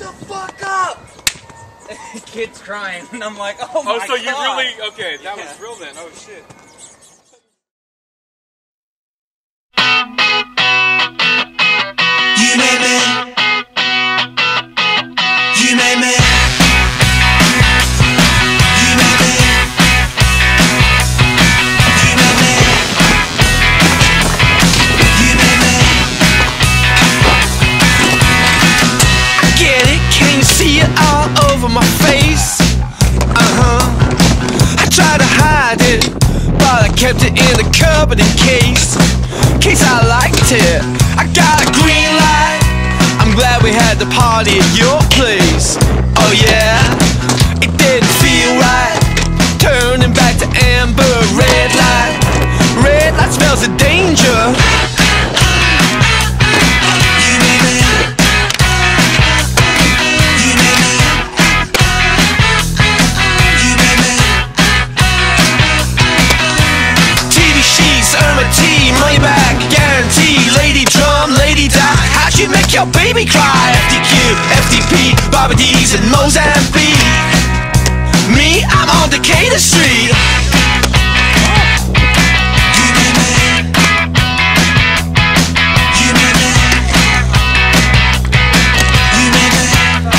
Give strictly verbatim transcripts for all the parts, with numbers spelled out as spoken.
the fuck up! Kid's crying, and I'm like, oh my god. Oh, so you God. really, okay, that Yeah. was real then. Oh shit. You made me. You made me. You made me. You made me. You made me. I get it, can you see it all over my face? Uh-huh. I tried to hide it, but I kept it in the cupboard in case. In case I liked it. I got a green light. I'm glad we had the party at your place. Oh yeah, it didn't feel right. Turning back to amber, red light. Red light smells of danger. You made me. You made me. You made me. T V sheets, Irma T, money back, guarantee. Lady drum, lady die. How'd you make your baby cry? F D Q, F D P, Bobby D's in Mozambique. Me, I'm on Decatur Street. You made me. You made me. You made me.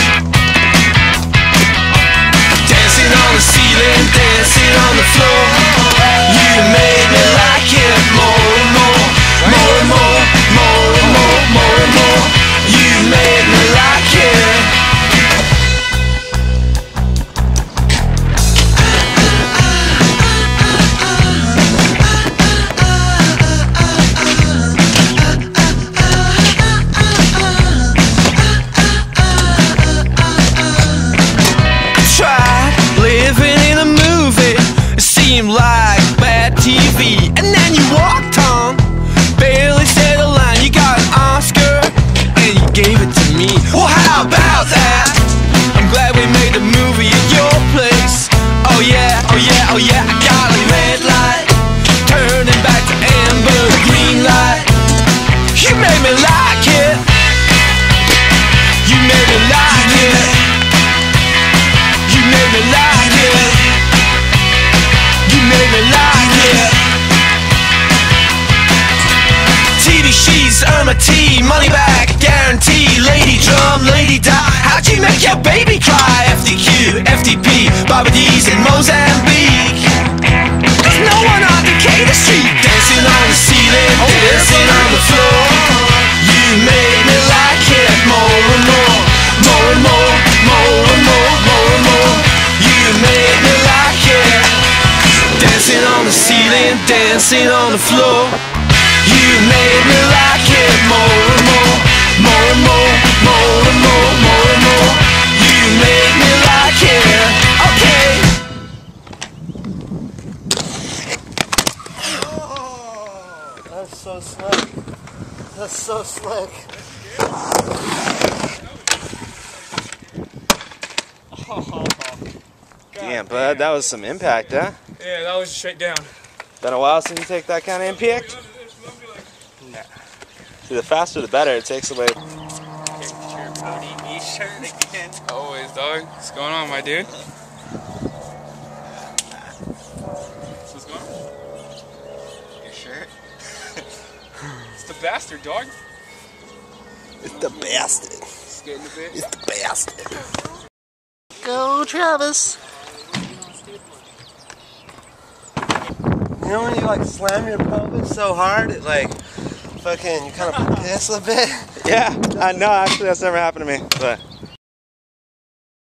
Dancing on the ceiling, dancing on the floor. You made me like it more and more, more and more, more and more, more and more. You made me like it. I tried living in a movie. It seemed like bad T V. And then you walked on, barely said a line. You got an Oscar and you gave it to me. Well, how about that? I'm glad we made the movie at your place. Oh yeah, oh yeah, oh yeah. I got a red light, turning back to amber, green light. You made me like it. You made me like it. You made me like it. You made me like it. T V sheets, Irma T, money back, guarantee. Lady drum, lady die. How'd you make your baby cry? F D Q, F D P, Bobby D's in Mozambique. There's no one on Decatur Street. Dancing on the ceiling, dancing on the floor. You made me like it more and more, more and more, more and more, more and more. You made me like it. Dancing on the ceiling, dancing on the floor. You made me like it more and more, more and more, more and more, more and more. You made me like it. Okay. That's so slick. That's so slick. Damn, bud, that was some impact, huh? Yeah, that was straight down. Been a while since you take that kind of impact? Nah. See, the faster the better. It takes away. Always, dog. What's going on, my dude? What's going on? Your shirt? It's the bastard, dog. It's the bastard. It's getting a bit. It's the bastard. Go, Travis. You know when you like slam your pelvis so hard, it like fucking you kind of piss a bit? Yeah, I know. Actually, that's never happened to me, but.